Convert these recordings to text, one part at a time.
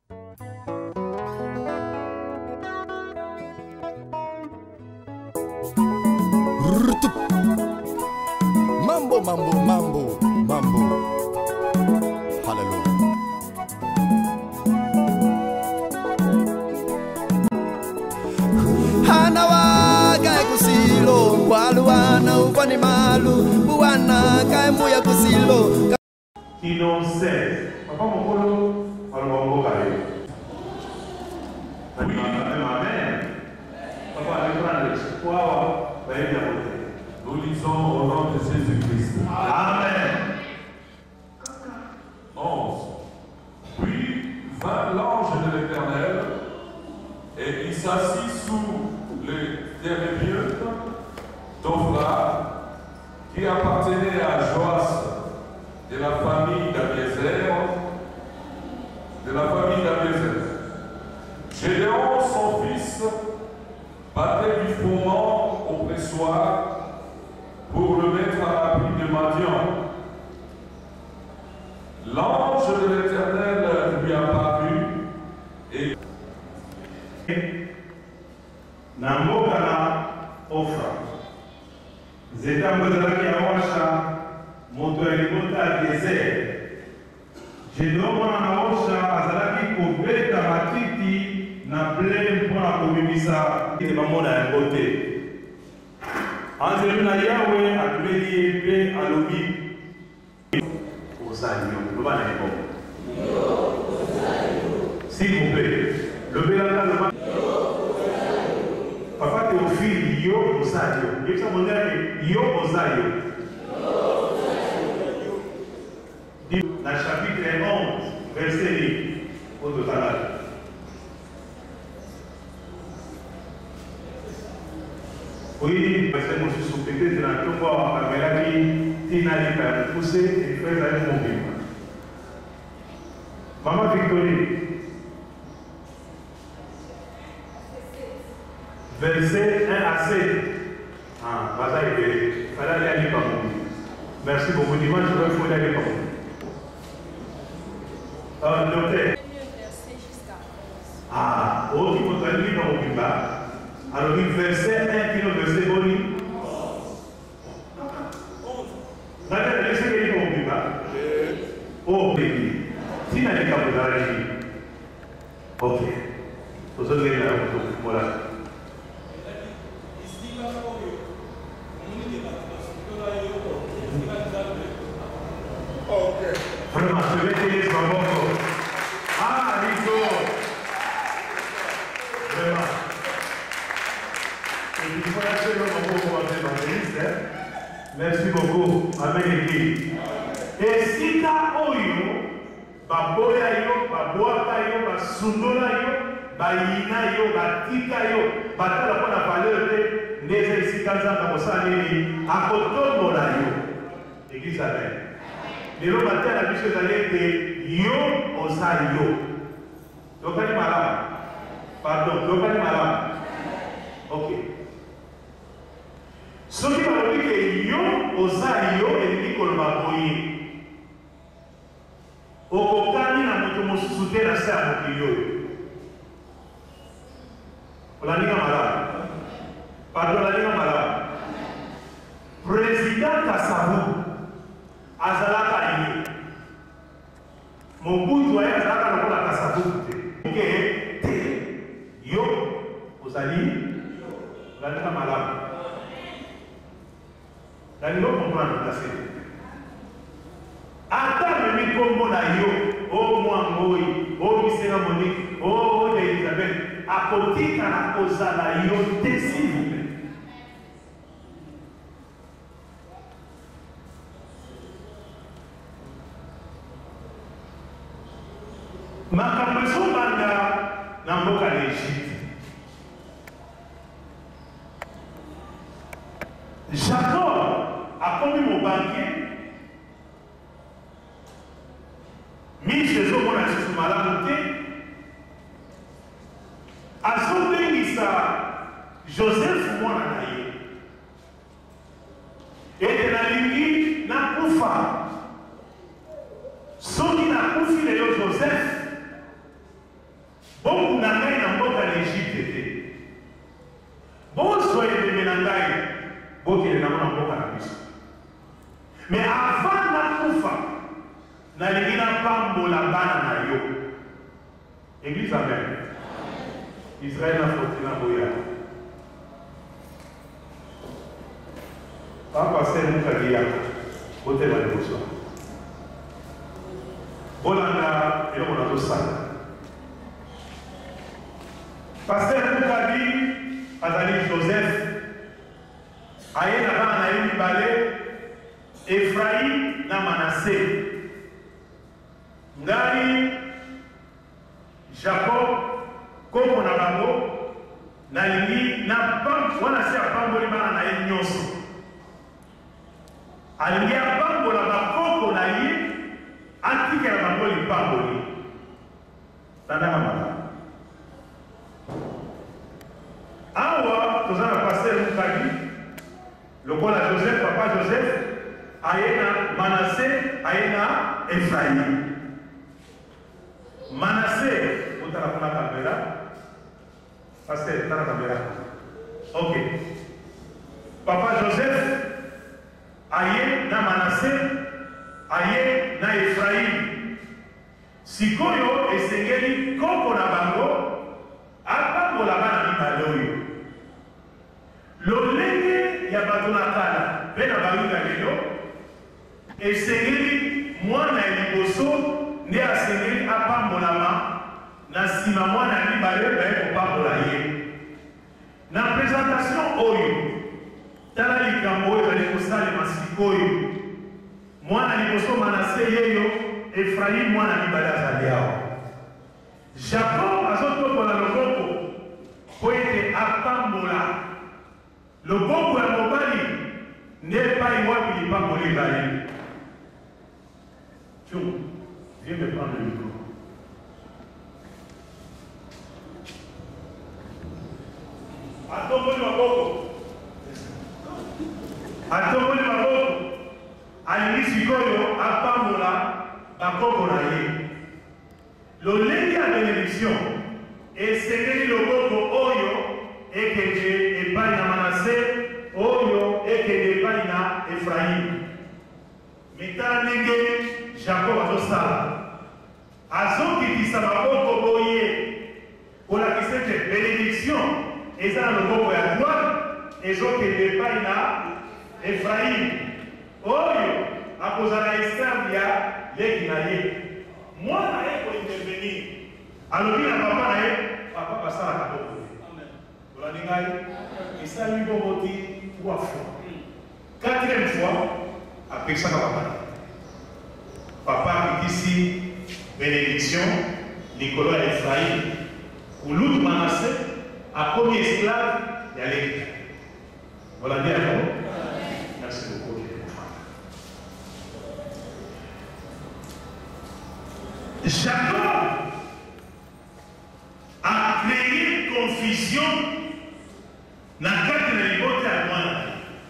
Mambo, mambo, mambo, mambo. Hallelujah. Hana waga kusilo, waluana ufani malu, buwana kaimuya kusilo. Kino 16. Papa Mokolo, Alongo Kare. Oui, ma mère. Papa, avec l'espoir, va y avoir. Nous lisons au nom de Jésus-Christ. Amen. 11. Puis vint l'ange de l'Éternel, et il s'assit sous les térébieux d'Ophra, qui appartenait à Joas, de la famille d'Abiezer, Gédéon, son fils, battait du froment au pressoir pour le mettre à l'abri de Madian. L'ange de l'Éternel lui apparut et Namokana Ophra. Zeta Mbodaki Awasha, Motoelimota Abiezer. Gédéon Awasha, Azalaki Kobeta Matiti, na plein pour la communisa, et maman a un côté. Angelina Yahweh a créé épée à l'obi. S'il vous plaît, le Bélata le va. Papa Théophile, Yo Osayo. Il y a un Yo Osayo. Dans le chapitre 11, verset 8, au total. Oui, parce que moi je suis peut-être dans le temps où la caméra qui n'a pas poussé et fait aller mon film. Maman Victorie, verset 1 à 7. Ah, voilà, il fallait aller par moi. Merci beaucoup. Dimanche, il faut aller par moi. Docteur. Ah, oh, il faut aller par moi. Alors, il verset 1 qui nous verset boni. D'accord, laissez les mots du bas. Oh, baby. Si n'a pas de réagi. Ok. Vous avez la photo. Voilà. Vraiment, je vais te laisser mon bon. Ah, Nico. Vraiment. Il faut lâcher le mot. Merci beaucoup. Amen. Et si tu as oyo, baboya yo, baboaka yo, basundola yo, bayina yo, batika yo, batala pour la valeur de neza ici quand ça va s'aller à kotombola yo. Église amen. Les lois matin la mission d'aller de yo osayo. Donc pas malade. Pardon, donc pas malade. Ok. Ce qui va dire que yo osayo et Nicolas Boyi. Okokani na moto mosusu te na se ya mokili oyo. Olaninga malamu. Pardon, olaninga malamu. Président Kasavu azalaka ye. Mobutu aye azalaka lokola Kasavu te. Ke te. Yo ozali olaninga malamu. Nalingo comprendre la série. Attends, mais comme on a eu, oh moi, oh Mister Monique, oh Elisabeth, à côté de la cause à la yo, s'il vous plaît. Ma compréhension banda n'a pas l'Égypte. Jacob a commis mon banquier. Chez eux, on a su malamuté. À son Joseph, moi, et de la ligne, n'a pas. Ceux qui n'a pas fait Joseph, qui est dans la biso. Mais avant la koufa, na lingina pambola bana na yo. Église amen. Israël a fauté na boya. Pas passer nous kadia. Côté la dévotion. Bolanda et on a tout ça. Pasteur Moukadi, Azali Joseph, Aye na bana na yemi balé, Ephraïm na Manassé. Ngari Jacob, Koko na bango, na lingi na pam, wana se apamboli bana na ye nyonso. Alingi apambola bakoko na ye, antike na bango lipamboli. Tandaka mala. Awa, tozana pasteur Moukadi, le kola Joseph, papa Joseph, Aïna Manassé, Aïna Ephraïm. Manassé, vous avez la caméra. Pasteur, vous avez la caméra. Ok. Papa Joseph, Aïna Manassé, Aïna Ephraïm. Sikoyo et Sengeli, Koko na bango, Apango la bana Mibaloyo. Lolenge ya bato na kala, pe na baluka lelo, esengeli mwana ya liboso, nde asengeli apambolama, na sima mwana ya libale baye kopambola ye. Na présentation oyo, tala likambo oyo ezali kosalema sikoyo, mwana liboso Manassé yeyo, Ephraïm mwana libale azali awa. Jacob azotokola loboko, po ete apambola. Le bon pour un mobali n'est pas igual qu'il pas pour les bails. Tiens, viens me prendre le micro. Atomboli maboko. Atomboli maboko. Alingi sikoyo apambola bakoko na ye. Lolenge ya bénédiction esengeli loboko oyo ekende epai na Manassé, oyo ekende epai na Ephraïm. Mitala ndenge Jacob azosala. Azokitisa maboko boye kolakisa ete bénédiction eza na loboko ya droite ezokende epai na Ephraïm. Oyo akozala esclave ya leki na ye. Mwana ye kointervenir. Alobi na papa na ye, papa basalaka boko. Et ça lui va voter 3 fois. 4e fois, après ça, papa qui dit ici, bénédiction, Nicolas et Ephraïm, ou l'autre Manassé, a commis esclave, il y a l'église. Voilà bien, non? Merci beaucoup. Jacob a créé confusion na kati na libota ya mwana.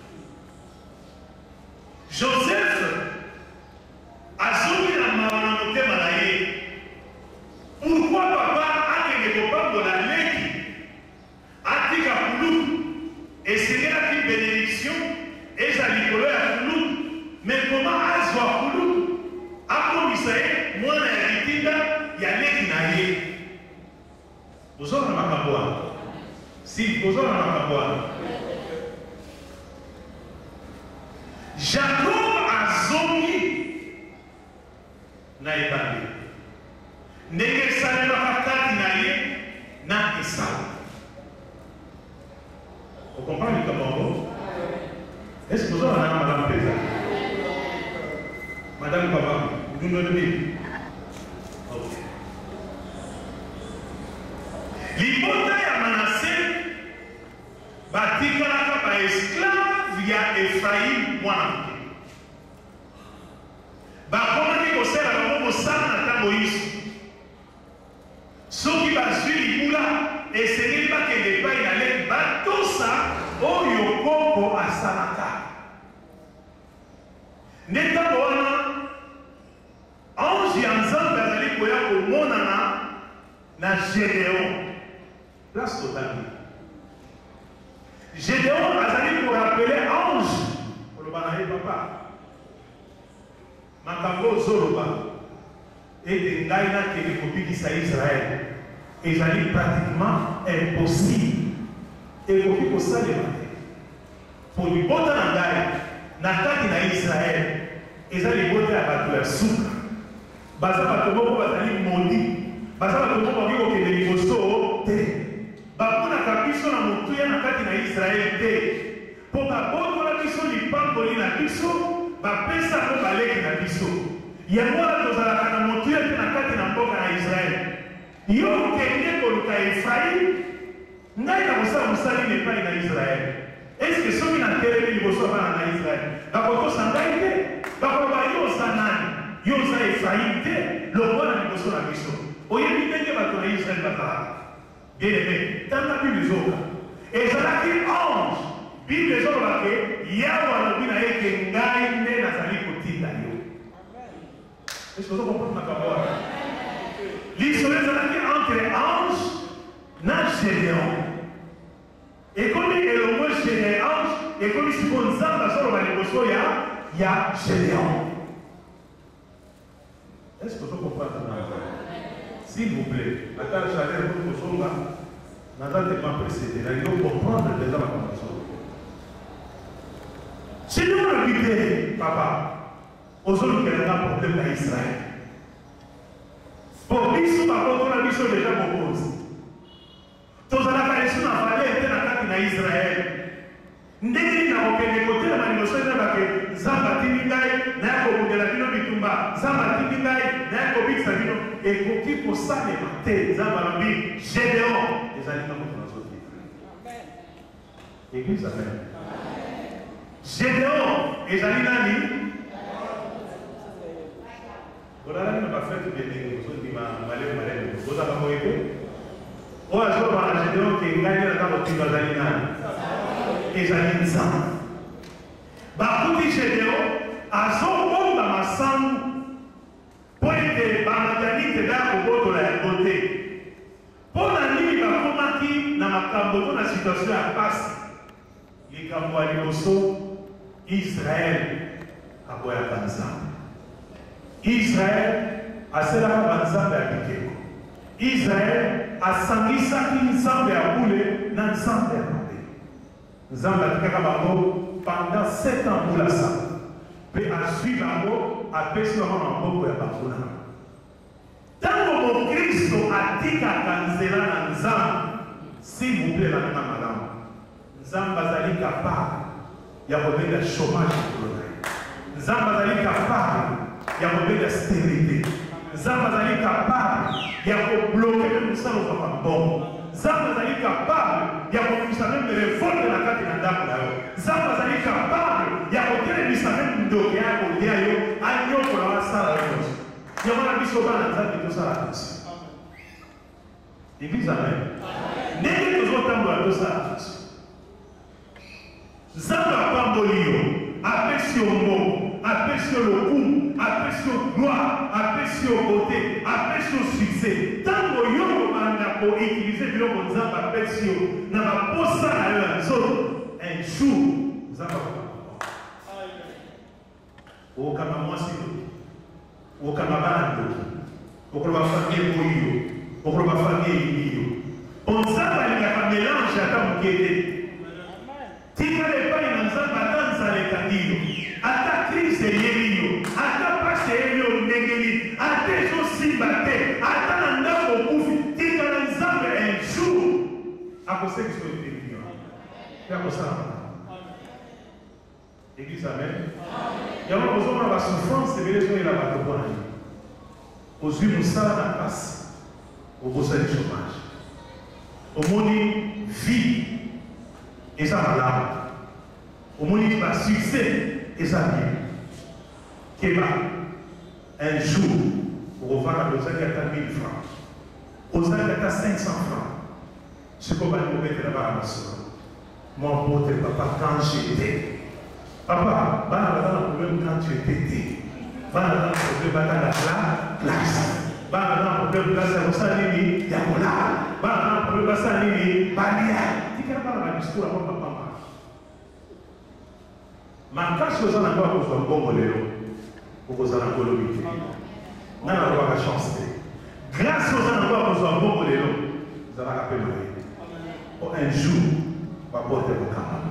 Joseph azongi na mawa na motema na ye. Pourquoi papa akende kopambola leki atika kulutu esengelaki bénédiction eza likolo ya kulutu, mais comment azwa kulutu akomisa ye mwana ya litinda ya leki na ye. Ozona makambo wana. Si, ozona makambo wana. Jacob azongi na ebande. Ndenge esalemaka kati na ye na Esau. Vous comprenez comment? Est-ce que vous avez un madame Péza? Madame Papa, vous nous donnez. Ok. Libota ya Manassé batikalaka ba esclave ya Ephraïm mwana moke. Bakomaki kosala bango mosala na ntango nyonso. Soki bazwi libula esengeli bakende epai na leki batosa oyo koko asalaka. Nde ntango wana ange ya Nzambe azali koya komonana na Gédéon. Place totale. Gédéon azali pour rappeler ange. Pour le banaï papa. Makambo zoroba. Et des gaïna qui est copie d'Israël. Et j'allais pratiquement impossible. Et copie pour ça les mains. Pour lui botter en gaï. Nakati na Israël. Et ça les botter à battre la soupe. Baza batomo bazali mondi. Baza batomo bako ke de liboso te. Bakuna kabiso na mutuya na kati na Israël te. Po baboto la biso lipamboli na biso, bapesa ko baleki na biso. Yango la tozala na mutuya te na kati na mboka na Israël. Yo kenge koluka Efraïm, ngai na mosala mosali nepai na Israël. Est-ce que soki na telemi liboso bana na Israël? Bakotosa ngai te, bakoba yo oza nani? Yo oza Efraïm te, lokola na liboso na biso. Oyebi ndenge bato na Israël bazalaka. Bien aimé, dans la Bible zoka. Et ça a dit ange. Bible zoka ke yawa no bina eke ngai nde nazali kotinda yo. Est-ce que vous comprenez ma parole? L'histoire ça a dit entre ange na Gédéon. Et comme il est le mot Gédéon, et comme si on zamba sur le liboso ya Gédéon. Est-ce que vous comprenez ma parole? S'il vous plaît, la tâche à l'air pour son là, n'attendez pas précédé, il faut comprendre déjà la condition. Si nous regardons, papa, aux autres qui ont un problème à Israël, pour nous, par contre, on a mis déjà propose. Tous les apparitions dans la vallée étaient dans Israël. Ndenge na okende côté la manifestation na bake zamba tiningai na ko de la bino bitumba zamba tiningai na ko bikisa bino et ko ki ko sale mate zamba lambi Gédéon ezali na moto na soki. Amen. Église amen. Gédéon ezali nani? Voilà na ba fête de Dieu so di ma malé boza ba moyeke. O azo ba Gédéon ki ngai na ko tinga ezali nani? Ezali nzambe. Bakuti Gédéon azobomba masango po ete bamadianite bakobotola yango te. Mpo na nini bakomaki na makambo to na situation ya pasi likambo ya liboso Israel aboyaka nzambe. Israel aselaka banzambe ya bikeko. Israel asangisaki nzambe ya bule na nzambe ya Nzambe atikaka bango pendant 7 ans pour la sa. Pe azwi bango apesi bango na maboko ya bakuna. Tango mo Kristo atikaka nzela na Nzambe, s'il vous plaît na malamu. Nzambe azali capable ya kobenga chômage pour le. Nzambe azali capable ya kobenga stérilité. Nzambe azali capable ya kobloquer mosala kwa maboko. Nzambe azali capable ya kokumisa même révolte na kati na ndako na yo. Nzambe azali capable ya kotelemisa même ndoki ya kolia yo anyokola wasala yo. Yango na biso bana Nzambe tosala tosi. Église amen. Ndenge tozotambola tosala tosi. Nzambe apamboli yo, apesi yo mbongo, apesi yo lokumu, apesi yo gloire, apesi yo beauté, apesi yo succès. Tango yo komanda ko utiliser biloko Nzambe apesi yo na baposa na yo ya nzoto, un jour Nzambe akokamwa. Okama mwasi yo, okama bana ndoki, okoloba famille koyo, okoloba famille yo. Nzambe alingaka mélange ata moke te. Tika lepai na Nzambe ata nzaleka nino, ata crise eyebi yo, ata pasi eyebi yo ndengeli, ata ezosimba te, ata na ndako okufi, tika na Nzambe un jour akosekisa oyo yo. Pe akosala. Église amen. Yango kozomona basouffrance ebele ezoyela bato mpona yo. Ozwi mosala na pasi, obosali chômage. Omoni vie eza malamu. Omoni ba succès eza bien. Keba un jour ovaka ozali ata 1000 francs, ozali ata 500 francs. Sikoyo bali kobetela bana masolo. Mon pote papa quand j'étais. Papa, bana baza na problème quand tu étais té. Bana baza na problème bata na classe. Bana baza na problème classe ya kosala nini ya kolala. Bana baza na problème basala nini balia. Tikela bana ba discours ya papa. makasi ozana kwa kozwa mbongo lelo okozala kolobi te nana alobaka chance te grâce ozana kwa kozwa mbongo lelo ozalaka mpe maye un jour baporte kokamba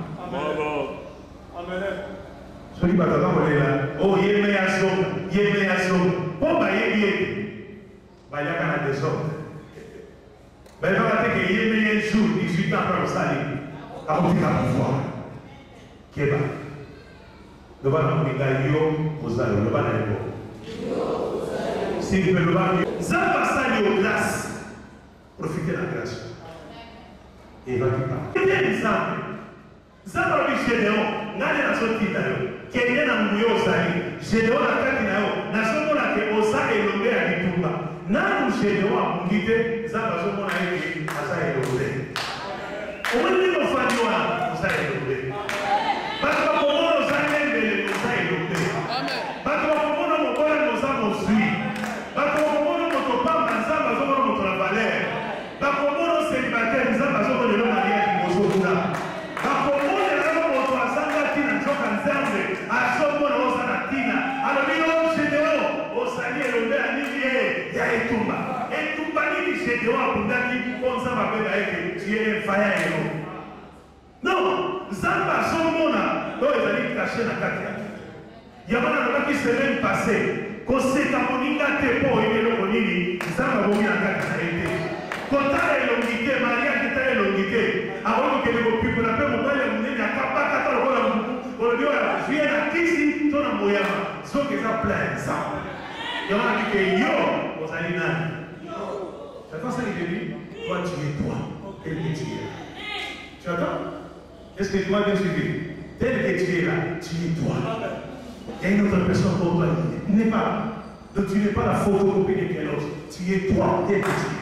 soki bato aza kolela o yeme ya soka mpo bayebi ete bayaka na desordre bayebaka te ke yeme ye jour 18 ans mpe kosali akotika pouvoir keba loba na moninga yo ozali loba na yango simple loba nzambe asali yo grâce profite na grâce evaki pa ete nzambe alobi gédéon ngani nazotinda yo kende na nguyo ozali gédéon na kati na yo nazomona ke oza elonge ya bitumba nanu gédéon abungi te nzambe azomona ete aza elonge omoni ndenge ofandi wana oza elonge bato bakomona oza lembele oza elonge bato bakomona mobola oza mozwi bato bakomona moto pamba nzambe azomona moto na valer bakomona célibataire nzambe azomona elo mariage liboso kuna bakomona eloko moto azanga ntina nzoka nzambe azomona oza na ntina alobi yo gédéon ozali elonge ya nini ye ya etumba nini gédéon abundaki mpo nzambe abenga ete tie efaya elo non nzambe azomona oyo ezali kashe na kati ya yango nalobaki semaine passé koseka moninga te mpo oyebi eloko nini nzambe abomi na kati na ye te kotala elongi te mariage ta elongi te akoki kokende kopikola mpe mobali ya monene akabaka ta lokola mobu olobi oyo azwie na kisi to na moyama soki eza plein nzambe yango nabike yo ozali nani j'attends ça qu'il dit toi tu es toi tel que tu es là tu attends est-ce que tu m'as bien suivi tel que tu es là tu es toi il y a une autre personne pour toi il n'est pas donc tu n'es pas la photocopie de quelqu'un d'autre tu es toi tel que tu es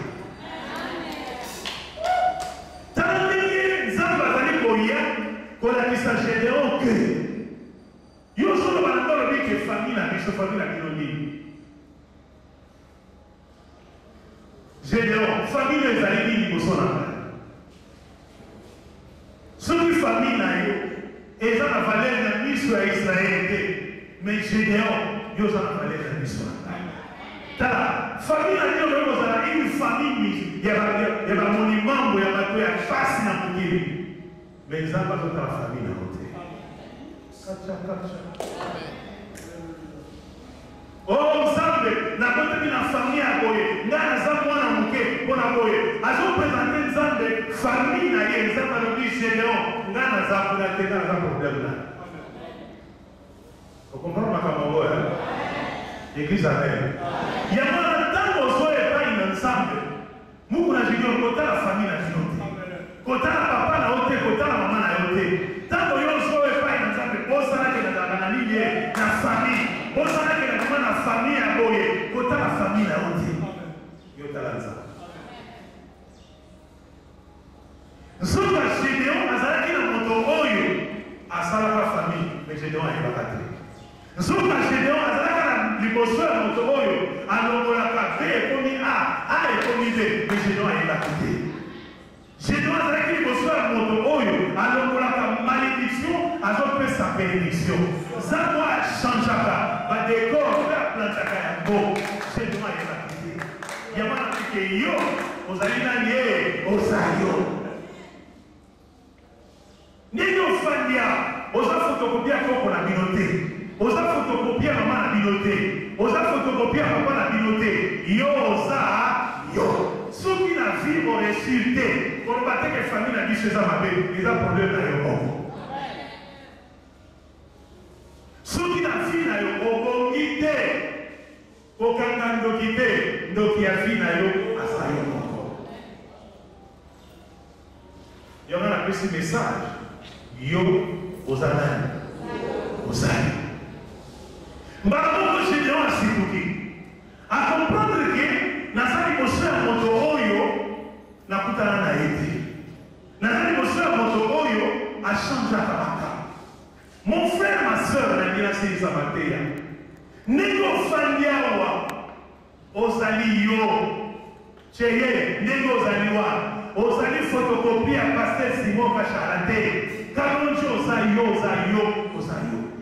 kolakisa gédéon ke yo solo banakolobi ke famille na biso famille na bino nini gédéon famille ezali nini liboso na ngai soki famille na yo eza na valer na miso ya israele te mais gédéon yo oza na valer na miso na ngai tala famille na bino koki kozala une famille ya bamonimambo ya bato ya fasi na mokili mais nzambe azotala famille na kote o nzambe nakotaki na famille ya boye ngai naza mwana moke mpona boye azopresente nzambe famille na ye nzambe alobi gédéon ngai naza kuna te ngai naza problème na okomprendre makambo oyo église amen yango na ntango ozwa epai na nzambe muku na gédéon kotala famille na bino te kotala papa na yo te kotala mama na yo te ntango yo ozwa epai na nzambe osalaki nazalaka na nini ye na famille osalaki na koma na famille ya boye kotala famille na yo te yo tala nzambe nzoka gédéon azalaki na moto oyo asalaka famille mais gédéon ayebaka te nzoka gédéon azalaka na liboso ya moto oyo alongolaka b ekomi a ekomi b mais gédéon ayebaki te gédéon azalaki liboso ya moto oyo alongolaka malédiction azopesa bénédiction nzambe achangeaka badekor mpe aplantaka yango gédéon ayebaki te yango anapike yo ozali nani ye oza yo ndenge ofandia oza fotokopia koko na bino te oza fotokopia mama na bino te oza fotokopia papa na bino te yo oza yo soki na vie oresir te koloba teke famille na biso eza mabe eza problème na yo moko soki na vie na yo obongi te kokanga ndoki te ndoki ya vie na yo aza yo moko yango napesi message yo oza nani ozali mbamoko gédéon asikuki akomprendre ke naza liboso ya moto oyo nakutana na ye te naza liboso ya moto oyo achangeaka makambo mon frère ma sœur nalingi nasilisa mateya ndenge ofandi awa ozali yo cheye ndenge ozali wa ozali photocopie ya paster simon kashara te kalonji oza yo oza yo oza yo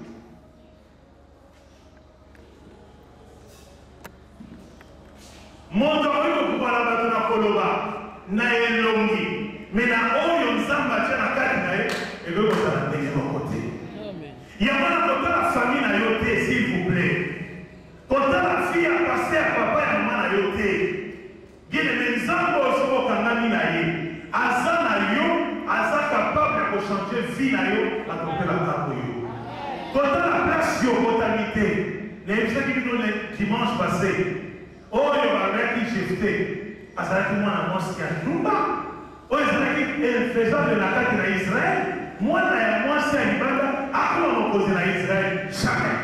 moto oyo kubala bato na koloba na elongi mais na oyo nzamba tia na kati na ye ebe kozala ndenge moko te yango na kotala famille na yo te s'il vous plaît kotala fille ya paster ya papa ya mama na yo te bien-aimé nzambe oyo soki okangami na ye aza na yo aza capable ya kochange vie na yo atopela ntango yo kotala place yo okotami te nayebisaki bino le dimanche passé oyo babelaki jefte azalaki mwana mwasi ya ndumba oyo ezalaki infaisable na kati na Israël mwana ya mwasi ya libanda akoma mokonzi na Israël jamais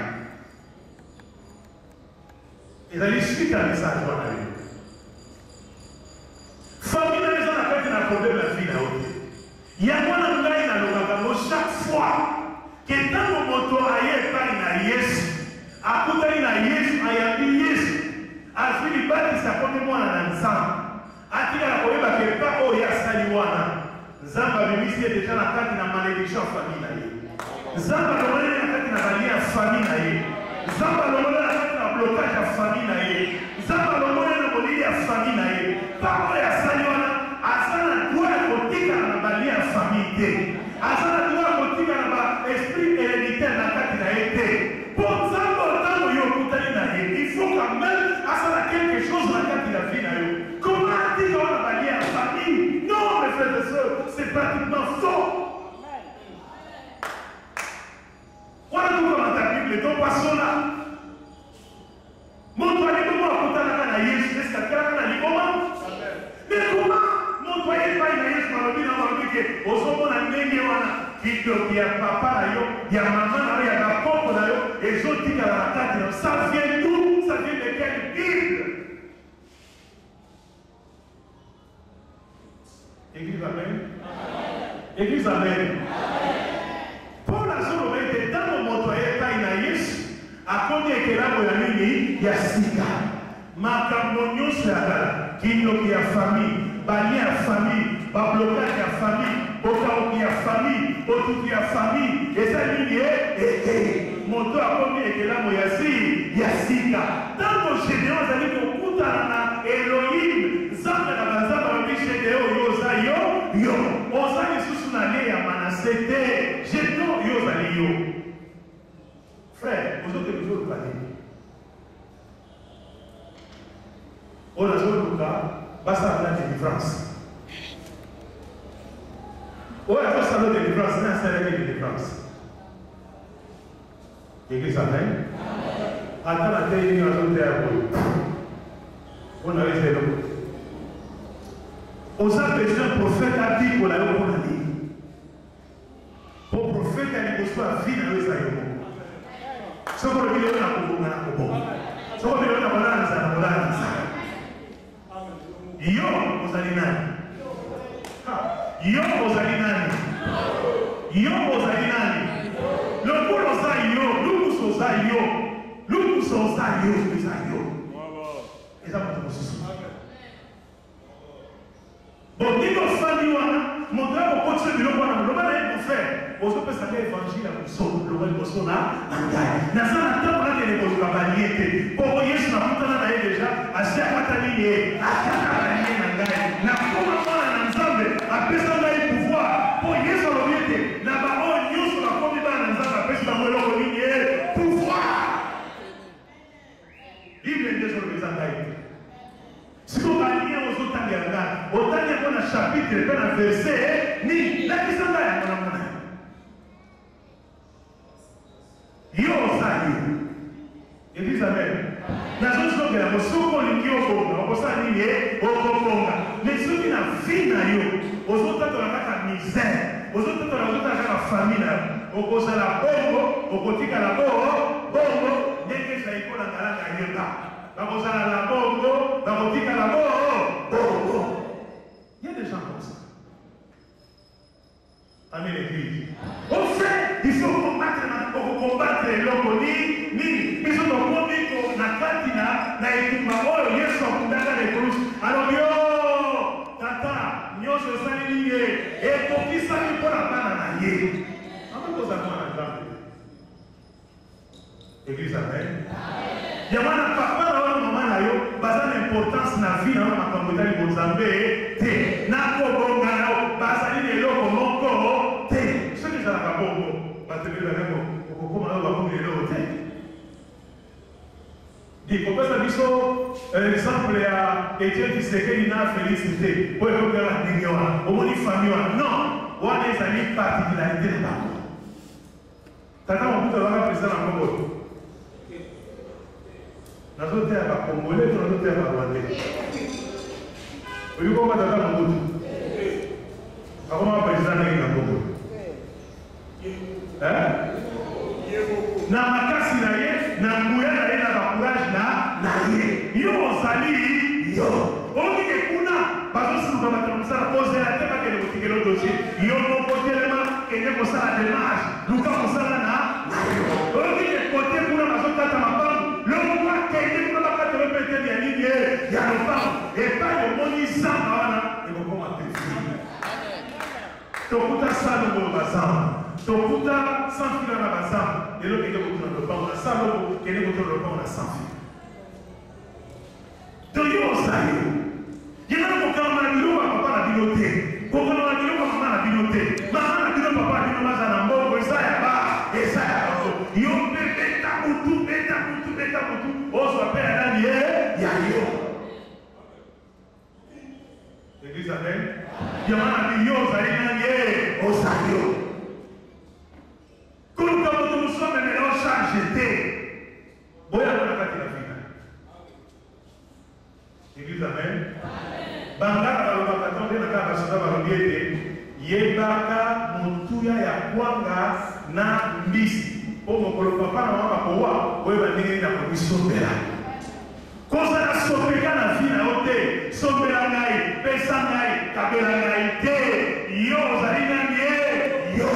ezali suite ya message wana yo famille na eza na kati na problème ya vie na yo te yango na ngai nalobaka ngo chaque fois ke ntango moto aye epai na Yesu akutani na Yesu ayambi Yesu azwi libatisa komi mwana na nzambe atikala koyeba kepa oyo asali wana nzambe abimisi ye deja na kati na malédiction ya famille na ye nzambe alongoleli na kati na balia ya famille na ye nzambe alongoleli na kati na blocage ya famille na ye nzambe alongoleli na molili ya famille na ye pa oyo asali wana aza na droit ya kotikala na balia ya famille te aza na droit ya kotikala na baesprit héréditaire na kati na ye te po nzambe ntango yo okutani na ye il faut quand même asala quelque chose na kati na vie na yo comment atika wana balia ya famille non mes frères et sœurs c'est pratiquement faux wana tukamata bible topasola moto aliboma akutanaka na Yesu eske atikala na liboma mais comment moto ayebai na Yesu malobi na malobi ke ozomona ndenge wana kidoki ya papa na yo ya mama na yo ya bakoko na yo ezotikala na kati na yo ça vient d'où ça vient de quelle Bible Église amen Église amen Paul azoloba ete ntango moto ayebai na Yesu akomi ekelamu ya nini ya sika makambo nyonso ya kala kindoki ya famille balia ya famille bablokage ya famille bokauki ya famille botuki ya famille eza nini moto akomi ekelamu ya sika ntango Gédéon azali kokutana na Elohim nzambe na banzambe alobi Gédéon yo oza yo oza lisusu na lie ya Manase te Gédéon yo ozali yo frère ozoke bizoluka nini oyo nazoluka basala na délivrance oyo azosala délivrance ne asalaki délivrance église amen ata na te nini azoteya boyo mpona eza eloko oza besoin prophète abikola yo mpona nini po prophète ya liboso ya vi na yo eza yo moko soko olobi lelo na kobonga na kobonga soko olobi lelo na kolanza na kolanza yo ozali nani yo ozali nani yo ozali nani lokola oza yo lukusu oza yo lukusu oza yo eza yo eza moto mosusu bon ndenge ofandi wana moto ya kokotisa biloko wana loba na ye kofere ozopesaka évangile ya kosolo loba liboso na ngai naza na ntango nakende kozwa balie te mpo Yesu nakutana na ye deja asi akatani ye akaka balie na ngai nakoma mwana na nzambe apesa ngai pouvoir mpo Yesu alobi ete na baoyo nyonso bakomi bana na nzambe apesi bango eloko nini ye pouvoir bible nde ezolobeza ngai te siko balie ozotanga ya ngai otangi yango na chapitre mpe na verse nini lakisa ngai yango na mona yo oza yo église amen nazozongela mosuku olingi obonga okosala nini ye okobonga mais soki na vie na yo ozotatola kaka misère ozotatola ozotala kaka famille na yo okozala bongo okotikala bongo ndenge ezali mpona ngalanga yeba bakozala na bongo bakotikala bongo il y a des gens comme ça amen église au fait il faut combattre eloko nini biso tokomi na kati na etumba oyo Yesu akundaka na ekulusu alobi yo tata nyonso esali nini ye ekokisami mpona bana na ye akokozala mwana nzambe église amen ya mwana papa na wana mama na yo baza l'importance na vie na makambo etali bozambe te nakobonga nao bazali leloko moko te soki ezalaka bongo bato ebele bakako okokoma oyo bakomi leloko te dikopesa biso exemple ya Etienne Tshisekedi na Félicité po ekokala ndenge wana omoni famille wana non wana ezali particularité na bango tata mobutu azalaka président na Congo nazoteya bakongole to nazoteya barwandais oyo koma tata mobutu akoma président ndenge na Congo na makasi na ye na nguya na ye na bacourage na ye yo ozali yo okike kuna bazosiluka bato mosala kozela te bakende kotikela dossier yo moko telema kende kosala démarche luka mosala na yo okike kote kuna bazotata mapangu lokwa kende kuna bakatelo pete ya nini ya lopango epai omoni zamba wana ekokoma pefi tokuta salomo bazamba tokuta sans fil na bazamba lelo kende kotuna lopango na salomo kende kotuna lopango na sans fil toyo osayo yena kokama na biloko papa na bino te kokama na biloko mama na bino te mama na bino papa na bino maza na mbongo eza ya bango yo mpe beta kutu ozwa mpe ya nani ya yo église amen yamana biyo ozali nani osayo koluka moto mosusu amemela ocharge te boyakona kati na vina église amen bangaka balobaka tonde na kaka basoda balobi ete yebaka motuya ya kwanga na mbisi mpo mokolo papa na mama bakowa oyeba ndenge na komisombela kozala sopeka na vi na yo te sombela ngai pesa ngai kabela ngai te yo ozali nani yo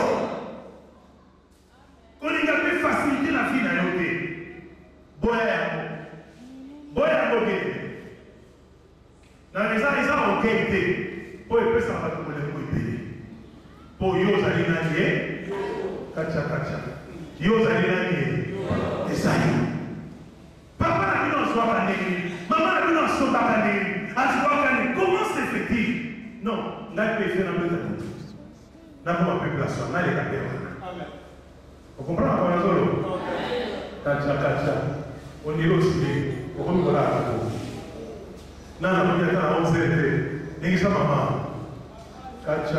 kolinga mpe facilité na vi na yo te boya yango kete na eza okei te mpo epesaka bato molembo ebele mpo yo ozali nani kacha yo ozali nani ezali papa na bino azwaka ndenge mama na bino asotaka ndenge azwaka ndenge comment c'est effectif non ngai mpe efe na mbeta kutu nakoma mpe place wana naleka mpe wana okomprana kona zolo kacha ondeli osile okomi kolaka koko nana moki ata na 11 te ndengisa mama kacha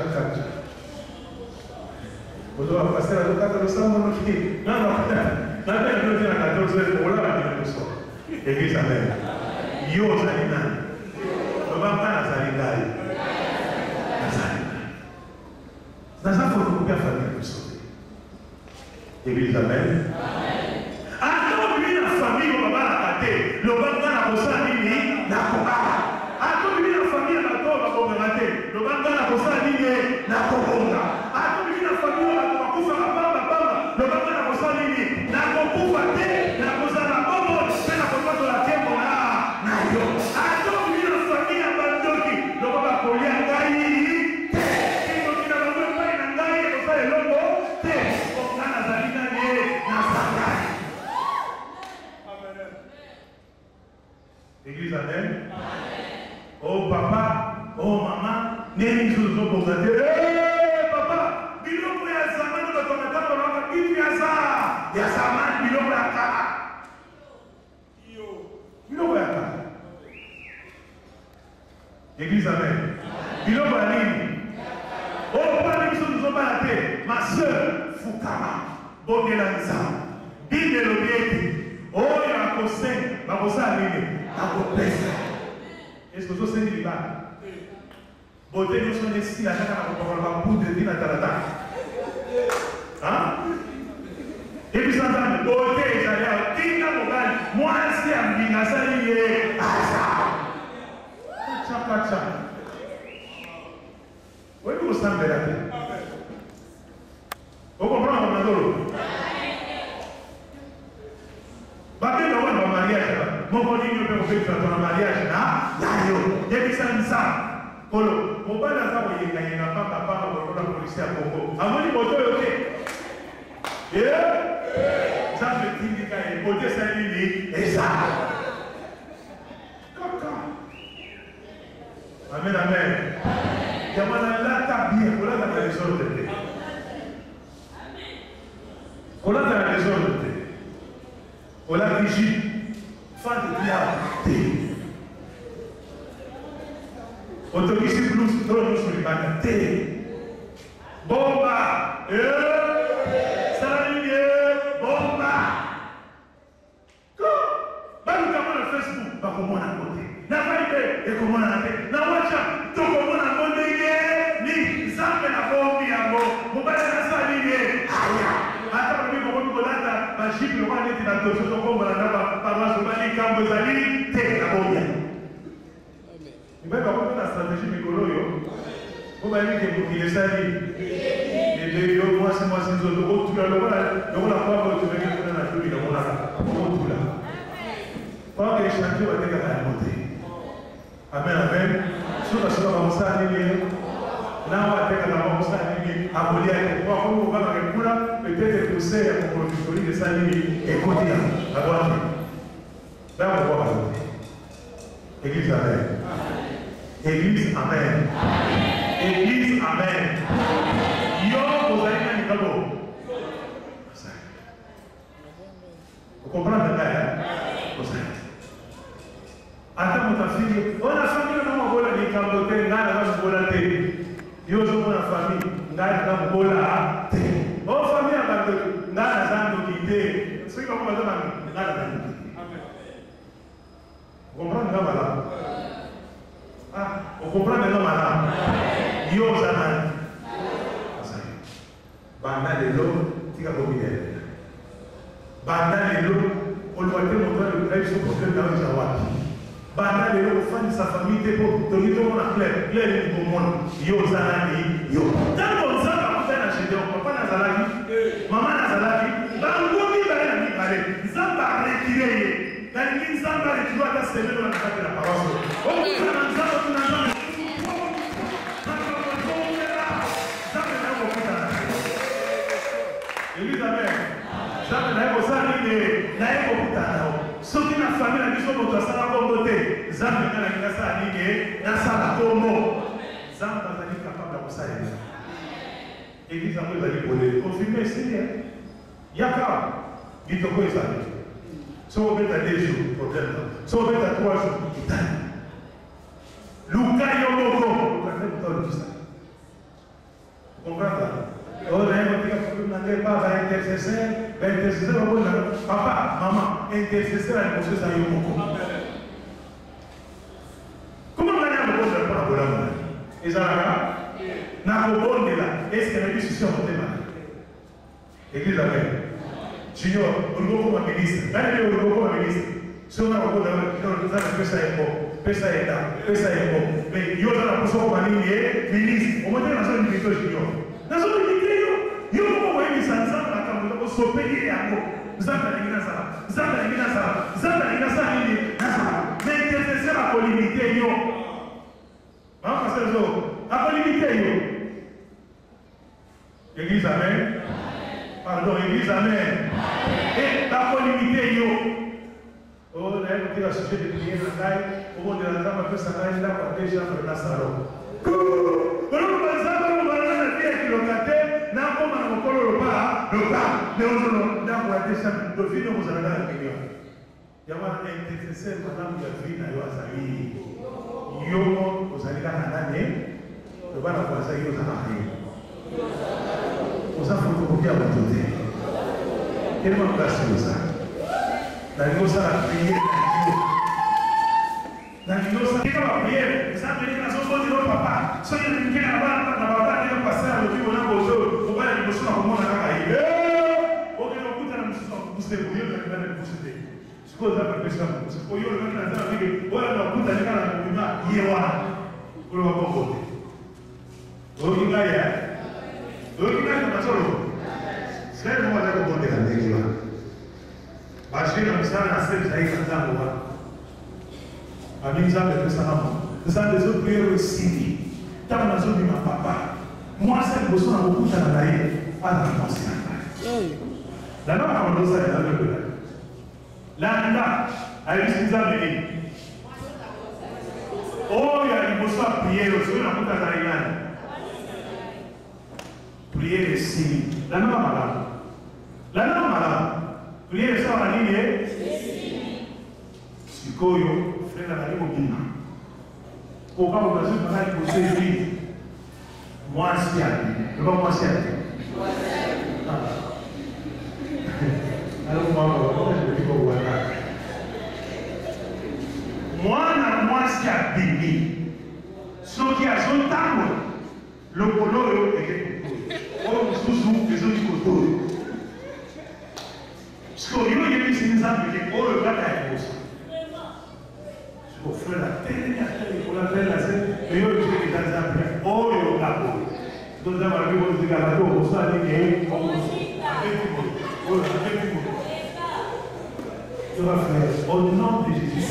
ozoba pasteur azokata losambo noki napena bino te na 14 olala bino nyonso église amen yo ozali nani lobanga nazali ngai naza fotokopi ya famille biso église amen atobimi na famille babalaka te lobanga na kosala nini nakobala atobimi na famille ya bato babongaka te lobanga na kosala nini nakobonga atobimi na famille ya bato bakufaka pamba lobanga na kosala nini nakokufa te nakozala bobo mpe nakopatola tembo na yo atobimi na famille ya bandoki loba bakolia ngai te kindoki na bango epai na ngai ekosala eloko te onga nazali nani nasangai église amen oh papa oh mama neni nsusu tobonga te papa biloko ya zamani bato batakolaka bitu ya zamani biloko ya kala biloko ya kala église amen biloko ya nini opana biso tozobala te ma sœur fukama bondela nzambe bible elobi ete oyo akosenga bakosala nini akopesa eske ozosengi libala bote nyonso nesila kaka na kopakola bapoudre ti na talatala ebisa nzambe bote ezali awa tinga mobali mwasi ya mbinga asali ye aza kacha oyebi kosambela te okomprendre komandolo bakenda wana bamariage moko nini mpe kofekisa na mariage na yo yebisa nzambe kolo mobali aza koyengayenga pamba kolokola polisi ya kongo amoni moto oyo te nzambe tindika ye bote esali nini eza Amen, amen. Yamana lata bien, on l'a dans les ordres. On l'a dans les ordres. On l'a vigile. Fan de diable. Autorisé plus trop nous sur les bananes. Bomba. Salut, bomba. Balu kama na Facebook, bakomona kote. Na Viber, ekomona kote. Na WhatsApp, tokomona kote ye. Ni zambe na bombi yango. Mobile na sali ye. Aya. Ata mbi ko ko lata, ba jipi ko neti na toso to ko mala na ba maso bali kambo zali te na bombi. Mbeba ko na stratégie mikolo yo. Ko ba yiki ko ki sali. Et yo moi c'est zo to tout là là kwa ko to be ko na tuli na mona. Tout là. Quand les chantiers ont été montés. Amen, amen. Sur la soirée, on s'est aligné. Là, on a été aligné. Abolia, on va peut-être que c'est un produit de s'aligner et côté à droite. Là, on voit. Église, amen. Église, amen. Église, amen. Yo, vous allez dans le tableau. Vous comprenez là? Ata mutafiki, ona famille na mabola ni kambote ngana na mabola te. Yo zo na famille ngana na mabola te. O famille abando ngana zando kite. Sio kama ndo ngana zando. Amen. Comprendre ngama la. Ah, o comprendre ngama la. Yo zanani. Asai. Banda lelo tika kobide. Banda lelo on doit te montrer le vrai son problème dans le Jawad. Banda de l'enfant de sa famille pour donner tout le monde à clair du bon monde. Yo Zanani, yo. Tant qu'on s'en va faire un chédé, papa Nazalaki, maman Nazalaki, Bangomi va aller parler. Zamba retiré. Dans une Zamba retiré, à se lever dans la table de la parole. Oh, vous avez un Zamba, vous n'avez pas. Elisabeth, Zamba n'a pas ça, n'a pas ce qui n'a famille la mission pour toi, ça va comboter. Zamba n'a pas ça, n'a pas ça, comme Zamba est capable de ça. Église a dit pour les confirmer, c'est Yaka, dit que quoi ça? Si on met à 2 jours, problème. Si on met à 3 jours, il t'a. Luka Yomoko, vous comprenez tout ça. Vous comprenez? On n'a pas intercesseur, papa, maman, intercesseur à l'émotion, ça y est. Comment on a dit pour la bonne? Et ça n'a pas bon là. Est-ce qu'elle a dit ceci en témoin? Église avec. Junior, on va comme ministre. Là, il est comme ministre. Si on a un peu de ça est bon. Pesa est là. Pesa est bon. Mais il y a la position comme ministre. On va dire la zone de Junior. La zone de yo ko wa yi sanza na ka mo so pe yi yako zamba na ngina sala ni na sala mais intercesseur a ko limiter yo ma pasteur zo a ko limiter yo église amen pardon église amen et a ko limiter yo oh là il faut que la société de prière na kai au monde de la dame peut s'arranger là pour déjà faire la salon n'a pas mal de le pas, mais on n'a pas été simple. Le film vous avez la réunion. Il y a un intercesseur, madame Yavine, à Yoazali. Yo, vous allez la année, le bas la voisin, yo, ça n'a rien. Vous avez photocopié à votre côté. Quelle est votre place sur ça? La négociation a prié, la négociation a prié, vous avez dit la chose de notre papa. Soyez le week-end avant, la papa est passé à l'autre, on a posé. Moi, c'est le besoin de beaucoup de la la norme a commencé à être là. La a eu ce qu'ils ont dit. Oh, il y a une bonsoir, prière aussi, on a beaucoup à prière est simi. La main malade. La main malade. Prière ça en ligne est Sikoyo, frère la ligne au Bina. Pourquoi vous avez besoin de poser l'église? Moi, c'est à dire. Moi, c'est à dire. Alors, moi, je vais vous voir. Moi, c'est à dire. Ce qui a son temps, le polo est oh, sous les autres côtés. Ce qu'on y a, c'est une âme qui est oh, le gars est ça. Ce qu'on fait la télé, on a fait la scène, mais il y a des exemples. Oh, le gars, donc, on a vu que les gars, on s'est dit que on avec tout le monde. Tu vas faire au nom de Jésus.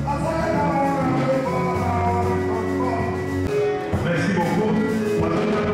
Merci beaucoup.